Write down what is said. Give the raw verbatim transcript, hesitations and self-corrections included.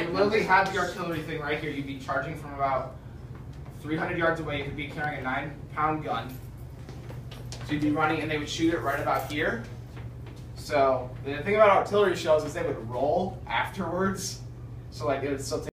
literally have the artillery thing right here. You'd be charging from about three hundred yards away. You could be carrying a nine pound gun. So you'd be running and they would shoot it right about here. So the thing about artillery shells is they would roll afterwards. So like it would still take